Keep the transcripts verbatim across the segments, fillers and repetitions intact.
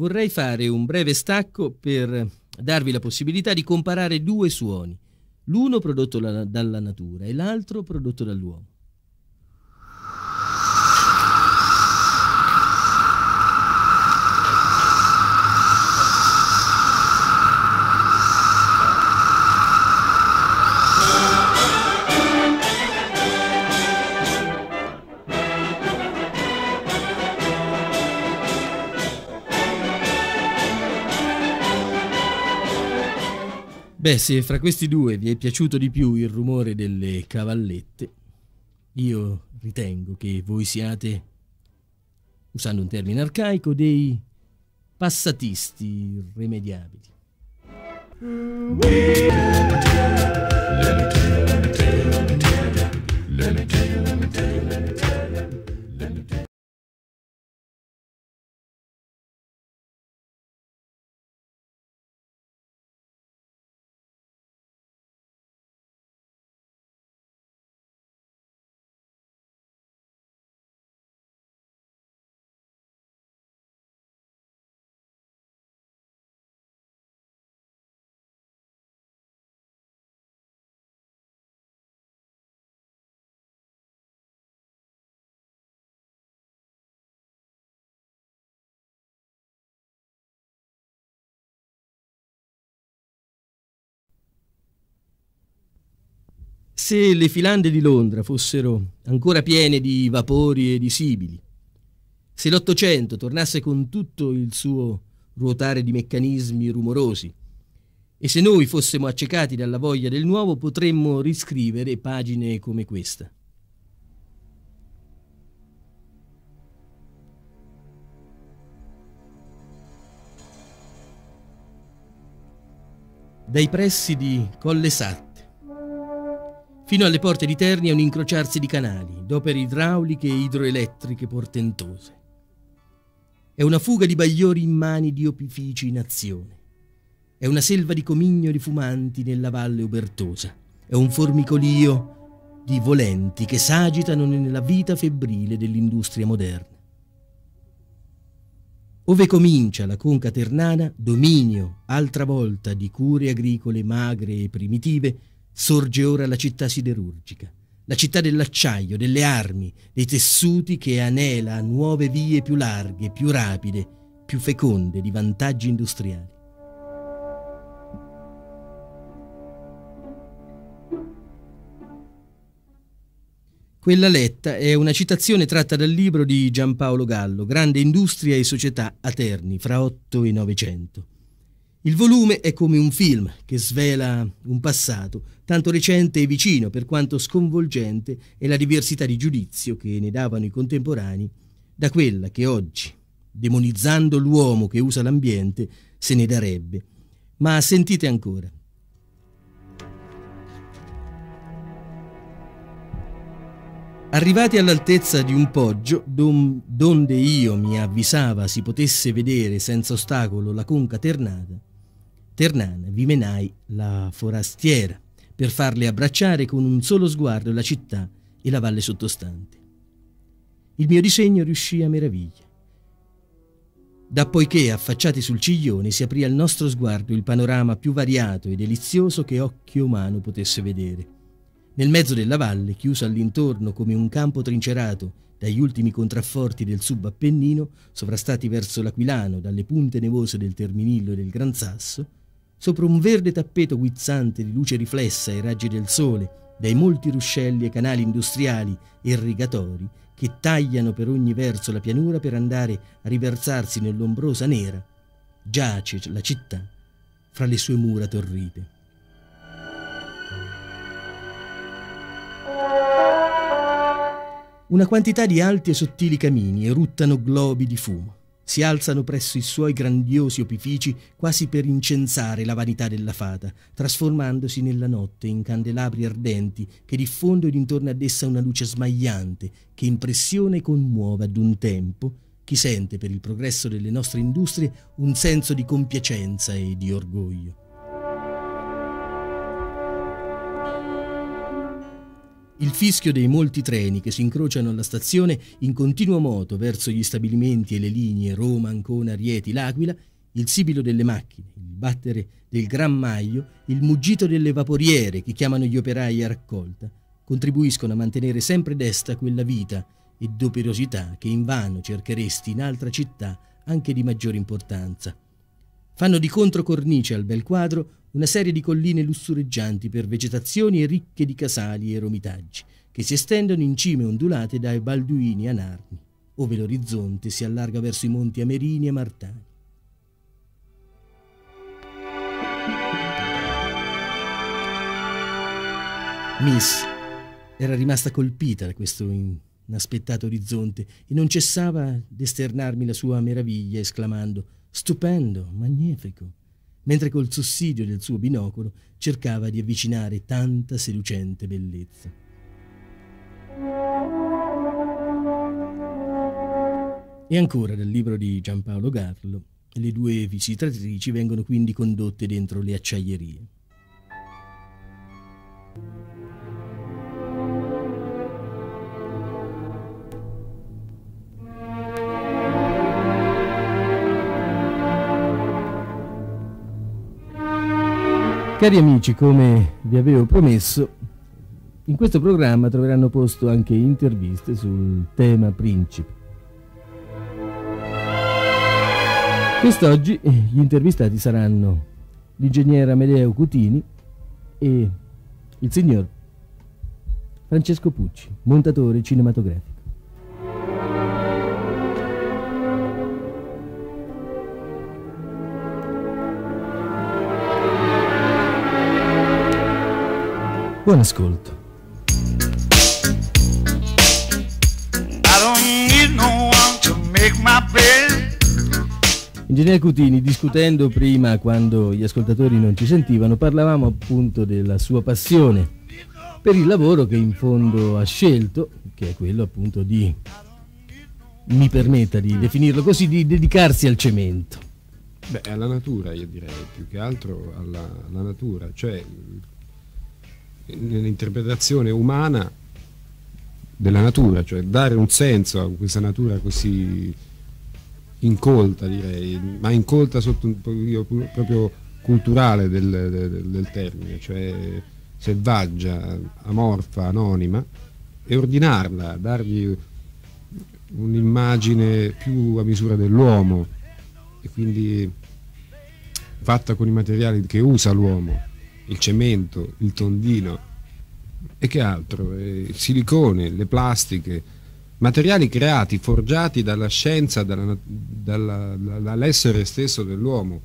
vorrei fare un breve stacco per darvi la possibilità di comparare due suoni, l'uno prodotto la, dalla natura e l'altro prodotto dall'uomo. Beh, se fra questi due vi è piaciuto di più il rumore delle cavallette, io ritengo che voi siate, usando un termine arcaico, dei passatisti irrimediabili. Se le filande di Londra fossero ancora piene di vapori e di sibili, se l'Ottocento tornasse con tutto il suo ruotare di meccanismi rumorosi, e se noi fossimo accecati dalla voglia del nuovo, potremmo riscrivere pagine come questa. Dai pressi di Colle Satti fino alle porte di Terni è un incrociarsi di canali, d'opere idrauliche e idroelettriche portentose. È una fuga di bagliori immani di opifici in azione. È una selva di comignoli fumanti nella valle ubertosa. È un formicolio di volenti che s'agitano nella vita febbrile dell'industria moderna. Ove comincia la conca ternana, dominio, altra volta, di cure agricole magre e primitive, sorge ora la città siderurgica, la città dell'acciaio, delle armi, dei tessuti che anela a nuove vie più larghe, più rapide, più feconde di vantaggi industriali. Quella letta è una citazione tratta dal libro di Giampaolo Gallo, Grande industria e società a Terni, fra otto e novecento. Il volume è come un film che svela un passato, tanto recente e vicino per quanto sconvolgente è la diversità di giudizio che ne davano i contemporanei da quella che oggi, demonizzando l'uomo che usa l'ambiente, se ne darebbe. Ma sentite ancora. Arrivati all'altezza di un poggio, don, donde io mi avvisava si potesse vedere senza ostacolo la conca ternata, ternana, vi menai la forastiera per farle abbracciare con un solo sguardo la città e la valle sottostante. Il mio disegno riuscì a meraviglia. Dappoiché affacciati sul ciglione si aprì al nostro sguardo il panorama più variato e delizioso che occhio umano potesse vedere. Nel mezzo della valle, chiuso all'intorno come un campo trincerato dagli ultimi contrafforti del subappennino, sovrastati verso l'Aquilano dalle punte nevose del Terminillo e del Gran Sasso, sopra un verde tappeto guizzante di luce riflessa ai raggi del sole dai molti ruscelli e canali industriali e irrigatori che tagliano per ogni verso la pianura per andare a riversarsi nell'ombrosa nera, giace la città fra le sue mura torrite. Una quantità di alti e sottili camini eruttano globi di fumo. Si alzano presso i suoi grandiosi opifici quasi per incensare la vanità della fata, trasformandosi nella notte in candelabri ardenti che diffondono intorno ad essa una luce smagliante che impressiona e commuove ad un tempo chi sente per il progresso delle nostre industrie un senso di compiacenza e di orgoglio. Il fischio dei molti treni che si incrociano alla stazione in continuo moto verso gli stabilimenti e le linee Roma, Ancona, Rieti, L'Aquila, il sibilo delle macchine, il battere del gran maglio, il muggito delle vaporiere che chiamano gli operai a raccolta, contribuiscono a mantenere sempre desta quella vita e doperosità che invano cercheresti in altra città anche di maggiore importanza. Fanno di controcornice al bel quadro una serie di colline lussureggianti per vegetazioni e ricche di casali e romitaggi, che si estendono in cime ondulate dai Balduini a Narni, ove l'orizzonte si allarga verso i monti Amerini e Martani. Miss era rimasta colpita da questo inaspettato orizzonte e non cessava d'esternarmi la sua meraviglia, esclamando «Stupendo, magnifico», mentre col sussidio del suo binocolo cercava di avvicinare tanta seducente bellezza. E ancora dal libro di Giampaolo Garlo, le due visitatrici vengono quindi condotte dentro le acciaierie. Cari amici, come vi avevo promesso, in questo programma troveranno posto anche interviste sul tema principe. Quest'oggi gli intervistati saranno l'ingegnere Amedeo Cutini e il signor Francesco Pucci, montatore cinematografico. Buon ascolto. Ingegnere Cutini, discutendo prima quando gli ascoltatori non ci sentivano, parlavamo appunto della sua passione per il lavoro che in fondo ha scelto, che è quello appunto di, mi permetta di definirlo così, di dedicarsi al cemento. Beh, alla natura, io direi, più che altro alla, alla natura, cioè nell'interpretazione umana della natura, cioè dare un senso a questa natura così incolta, direi, ma incolta sotto un po' proprio culturale del, del, del termine, cioè selvaggia, amorfa, anonima, e ordinarla, dargli un'immagine più a misura dell'uomo e quindi fatta con i materiali che usa l'uomo, il cemento, il tondino e che altro, il silicone, le plastiche, materiali creati, forgiati dalla scienza, dalla, dalla, dall'essere stesso dell'uomo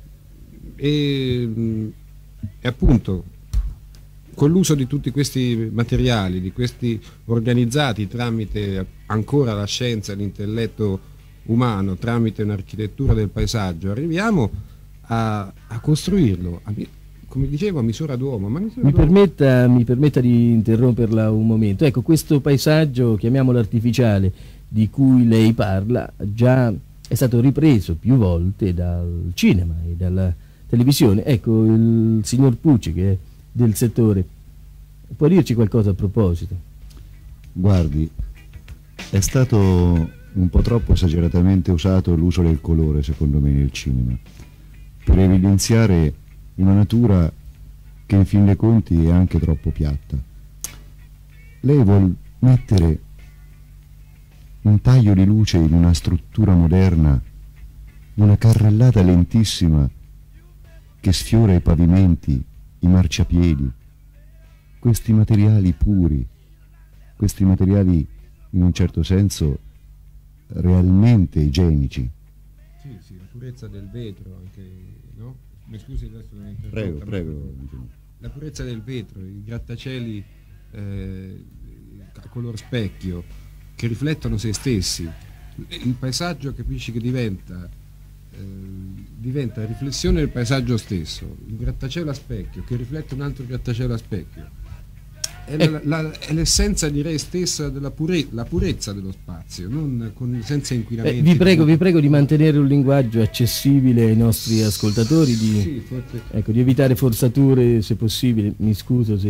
e, e appunto con l'uso di tutti questi materiali, di questi organizzati tramite ancora la scienza e l'intelletto umano, tramite un'architettura del paesaggio, arriviamo a, a costruirlo, a, come dicevo, a misura d'uomo. Ma misura mi, d'uomo. Permetta, mi permetta di interromperla un momento. Ecco, questo paesaggio, chiamiamolo artificiale, di cui lei parla, già è stato ripreso più volte dal cinema e dalla televisione. Ecco, il signor Pucci, che è del settore, può dirci qualcosa a proposito? Guardi, è stato un po' troppo esageratamente usato l'uso del colore, secondo me, nel cinema, per evidenziare una natura che in fin dei conti è anche troppo piatta. Lei vuol mettere un taglio di luce in una struttura moderna, una carrellata lentissima che sfiora i pavimenti, i marciapiedi, questi materiali puri, questi materiali in un certo senso realmente igienici. Sì, sì, la purezza del vetro anche, no? Mi scusi adesso non interrompo. Prego, prego. La purezza del vetro, i grattacieli eh, a color specchio che riflettono se stessi, il paesaggio capisci che diventa eh, diventa riflessione del paesaggio stesso, il grattacielo a specchio che riflette un altro grattacielo a specchio. È, la, la, è l'essenza, direi, stessa della pure, la purezza dello spazio, non con, senza inquinamenti. Eh, vi prego, vi prego di mantenere un linguaggio accessibile ai nostri ascoltatori, di, sì, forse... ecco, di evitare forzature se possibile. Mi scuso se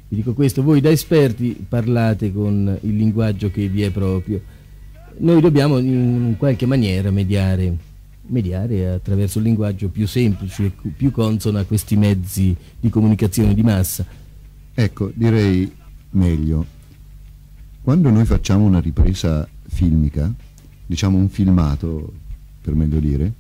Vi dico questo, voi da esperti parlate con il linguaggio che vi è proprio. Noi dobbiamo in qualche maniera mediare, mediare attraverso un linguaggio più semplice, più consono a questi mezzi di comunicazione di massa. Ecco, direi meglio. Quando noi facciamo una ripresa filmica, diciamo un filmato, per meglio dire,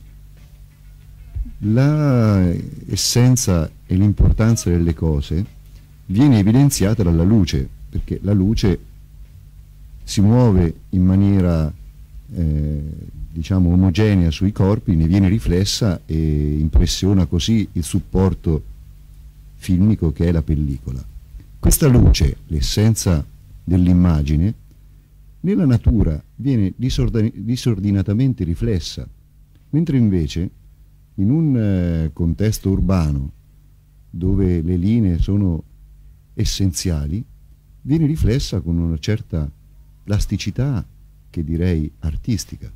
la essenza e l'importanza delle cose viene evidenziata dalla luce, perché la luce si muove in maniera eh, diciamo omogenea sui corpi, ne viene riflessa e impressiona così il supporto filmico che è la pellicola. Questa luce, l'essenza dell'immagine, nella natura viene disordin- disordinatamente riflessa, mentre invece in un eh, contesto urbano dove le linee sono essenziali, viene riflessa con una certa plasticità che direi artistica.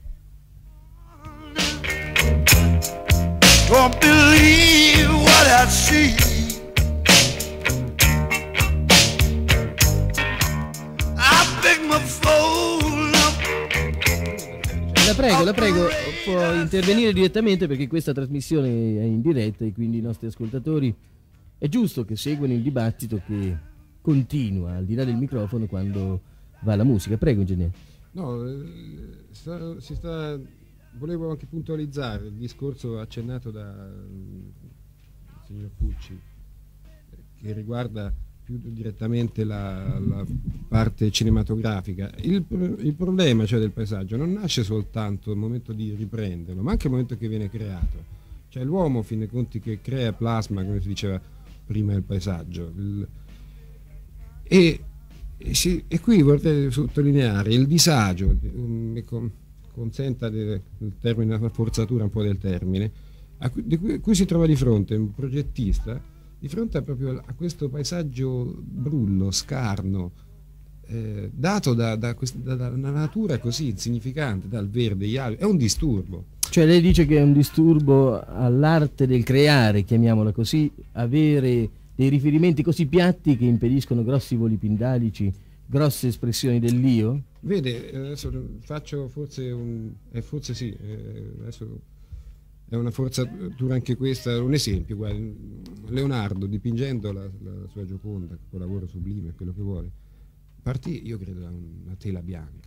Don't believe what I see. I pick my phone up. La prego, la prego, può intervenire direttamente perché questa trasmissione è in diretta e quindi i nostri ascoltatori è giusto che seguano il dibattito che continua al di là del microfono quando va la musica. Prego, ingegnere. No, eh, sta, si sta, volevo anche puntualizzare il discorso accennato dal signor Pucci, che riguarda più direttamente la, la parte cinematografica. Il, il problema, cioè, del paesaggio non nasce soltanto al momento di riprenderlo, ma anche al momento che viene creato. Cioè l'uomo, a fin dei conti, che crea plasma, come si diceva prima, del paesaggio. Il, e, e, si, e qui vorrei sottolineare il disagio, mi con, consenta de, il termine, la forzatura un po' del termine, a cui, di cui, cui si trova di fronte un progettista, di fronte a, proprio a questo paesaggio brullo, scarno, eh, dato da, da, da, da una natura così insignificante, dal verde, gli alberi, è un disturbo. Cioè lei dice che è un disturbo all'arte del creare, chiamiamola così, avere dei riferimenti così piatti che impediscono grossi voli pindalici, grosse espressioni dell'io? Vede, adesso faccio forse un... Eh, forse sì, eh, adesso è una forzatura anche questa, un esempio. Guarda, Leonardo, dipingendo la, la sua Gioconda, con lavoro sublime, quello che vuole, partì, io credo, da una tela bianca.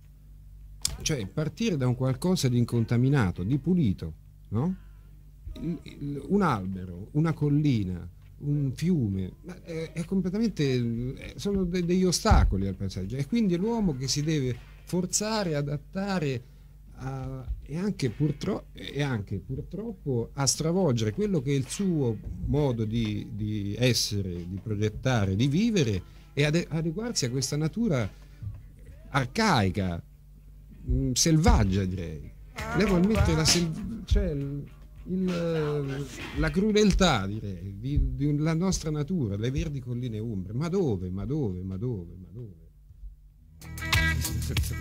Cioè partire da un qualcosa di incontaminato, di pulito, no? Il, il, un albero, una collina, un fiume, ma è, è completamente, sono de, degli ostacoli al paesaggio, e quindi è l'uomo che si deve forzare, adattare a, e, anche purtroppo, e anche purtroppo a stravolgere quello che è il suo modo di, di essere, di progettare, di vivere, e ad, adeguarsi a questa natura arcaica, selvaggia, direi. Lei vuol mettere la, sel- cioè il, il, la crudeltà, direi, di, di la nostra natura, le verdi colline umbre. Ma dove, ma dove, ma dove, ma dove?